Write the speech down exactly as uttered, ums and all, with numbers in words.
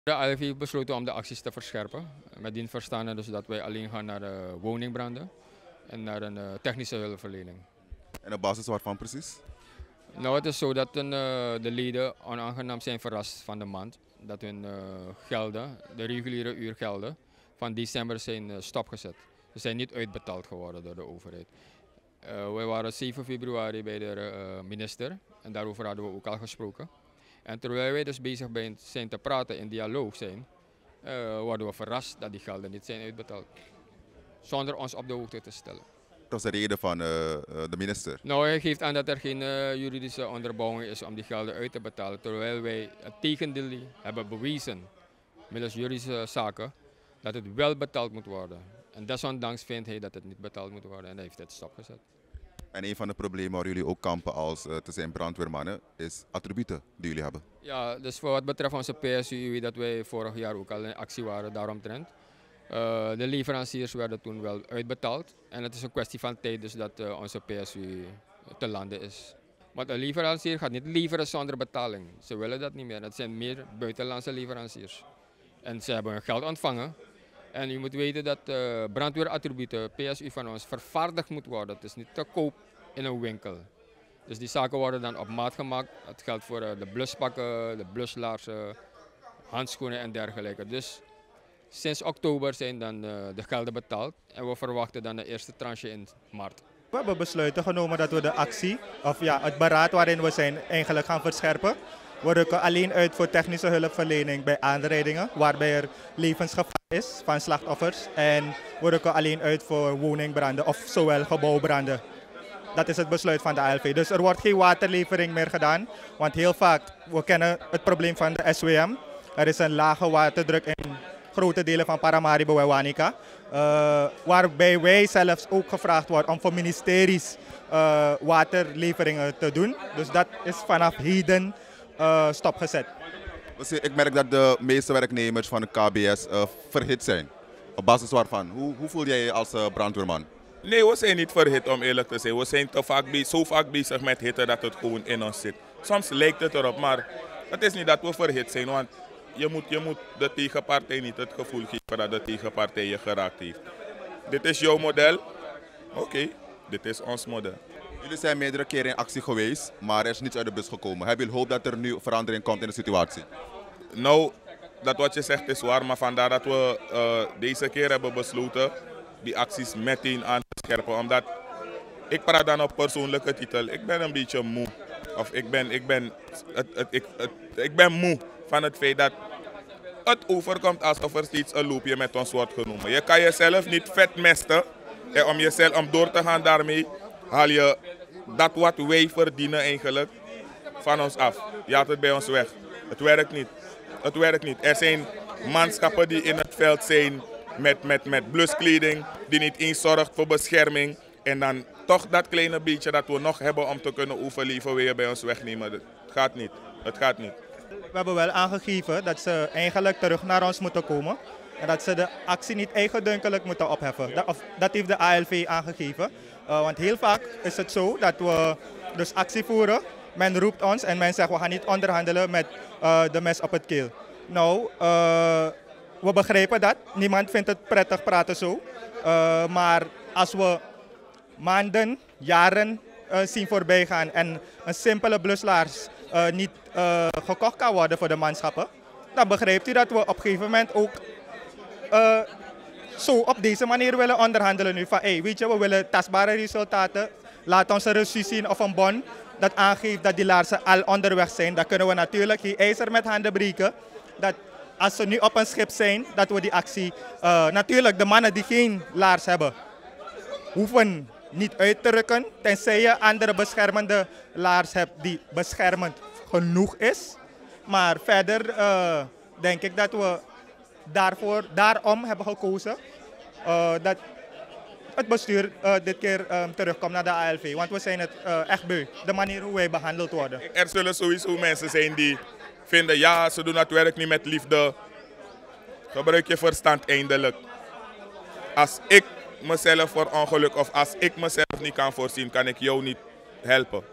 De A L V heeft besloten om de acties te verscherpen. Met dien verstande dus dat wij alleen gaan naar uh, woningbranden en naar een uh, technische hulpverlening. En op basis waarvan precies? Nou, het is zo dat een, uh, de leden onaangenaam zijn verrast van de maand. Dat hun uh, gelden, de reguliere uurgelden, van december zijn uh, stopgezet. Ze zijn niet uitbetaald geworden door de overheid. Uh, we waren zeven februari bij de uh, minister en daarover hadden we ook al gesproken. En terwijl wij dus bezig zijn te praten, in dialoog zijn, uh, worden we verrast dat die gelden niet zijn uitbetaald. Zonder ons op de hoogte te stellen. Dat is de reden van uh, de minister. Nou, hij geeft aan dat er geen uh, juridische onderbouwing is om die gelden uit te betalen. Terwijl wij het tegendeel hebben bewezen, middels juridische zaken, dat het wel betaald moet worden. En desondanks vindt hij dat het niet betaald moet worden en hij heeft het stopgezet. En een van de problemen waar jullie ook kampen als uh, te zijn brandweermannen is attributen die jullie hebben. Ja, dus voor wat betreft onze P S U, dat wij vorig jaar ook al in actie waren daaromtrent. Uh, de leveranciers werden toen wel uitbetaald en het is een kwestie van tijd dus dat uh, onze P S U te landen is. Want een leverancier gaat niet leveren zonder betaling. Ze willen dat niet meer. Het zijn meer buitenlandse leveranciers. En ze hebben hun geld ontvangen. En u moet weten dat uh, brandweerattributen, P S U van ons, vervaardigd moet worden. Het is niet te koop in een winkel. Dus die zaken worden dan op maat gemaakt. Dat geldt voor uh, de bluspakken, de bluslaarzen, handschoenen en dergelijke. Dus sinds oktober zijn dan uh, de gelden betaald en we verwachten dan de eerste tranche in maart. We hebben besloten genomen dat we de actie, of ja, het beraad waarin we zijn, eigenlijk gaan verscherpen. We rukken alleen uit voor technische hulpverlening bij aanrijdingen, waarbij er levensgevaar is van slachtoffers. En we rukken alleen uit voor woningbranden of zowel gebouwbranden. Dat is het besluit van de A L V. Dus er wordt geen waterlevering meer gedaan, want heel vaak, we kennen het probleem van de S W M. Er is een lage waterdruk in grote delen van Paramaribo en Wanica. Uh, waarbij wij zelfs ook gevraagd worden om voor ministeries uh, waterleveringen te doen. Dus dat is vanaf heden uh, stopgezet. Ik merk dat de meeste werknemers van de K B S uh, verhit zijn. Op basis waarvan? Hoe, hoe voel jij je als uh, brandweerman? Nee, we zijn niet verhit om eerlijk te zijn. We zijn te vaak bezig, zo vaak bezig met hitte dat het gewoon in ons zit. Soms lijkt het erop, maar het is niet dat we verhit zijn. Want je moet, je moet de tegenpartij niet het gevoel geven dat de tegenpartij je geraakt heeft. Dit is jouw model. Oké, okay, dit is ons model. Jullie zijn meerdere keren in actie geweest, maar er is niets uit de bus gekomen. Hebben jullie hoop dat er nu verandering komt in de situatie? Nou, dat wat je zegt is waar, maar vandaar dat we uh, deze keer hebben besloten die acties meteen aan te scherpen. Omdat, ik praat dan op persoonlijke titel, ik ben een beetje moe. Of ik ben, ik ben, het, het, ik, het, ik ben moe van het feit dat het overkomt alsof er steeds een loopje met ons wordt genomen. Je kan jezelf niet vetmesten en om, jezelf, om door te gaan daarmee haal je dat wat wij verdienen eigenlijk van ons af. Je haalt het bij ons weg. Het werkt niet. Het werkt niet. Er zijn manschappen die in het veld zijn met, met, met bluskleding, die niet eens zorgt voor bescherming. En dan toch dat kleine beetje dat we nog hebben om te kunnen overleven weer bij ons wegnemen. Het gaat niet. Het gaat niet. We hebben wel aangegeven dat ze eigenlijk terug naar ons moeten komen. En dat ze de actie niet eigendunkelijk moeten opheffen. Dat, of, dat heeft de A L V aangegeven. Uh, want heel vaak is het zo dat we dus actie voeren. Men roept ons en men zegt we gaan niet onderhandelen met uh, de mes op het keel. Nou, uh, we begrijpen dat. Niemand vindt het prettig praten zo. Uh, maar als we maanden, jaren uh, zien voorbij gaan en een simpele bluslaars uh, niet uh, gekocht kan worden voor de manschappen, dan begrijpt u dat we op een gegeven moment ook uh, zo op deze manier willen onderhandelen nu. Van, hey, weet je, we willen tastbare resultaten. Laat ons een reçu zien of een bon dat aangeeft dat die laarzen al onderweg zijn. Dan kunnen we natuurlijk die ijzer met handen breken. Dat als ze nu op een schip zijn, dat we die actie... Uh, natuurlijk, de mannen die geen laars hebben, hoeven niet uit te rukken. Tenzij je andere beschermende laars hebt die beschermend genoeg is. Maar verder uh, denk ik dat we daarvoor, daarom hebben gekozen uh, dat het bestuur uh, dit keer uh, terugkomt naar de A L V. Want we zijn het uh, echt beu, de manier hoe wij behandeld worden. Er zullen sowieso mensen zijn die vinden, ja, ze doen het werk niet met liefde. Gebruik je verstand eindelijk. Als ik mezelf voor ongeluk of als ik mezelf niet kan voorzien, kan ik jou niet helpen.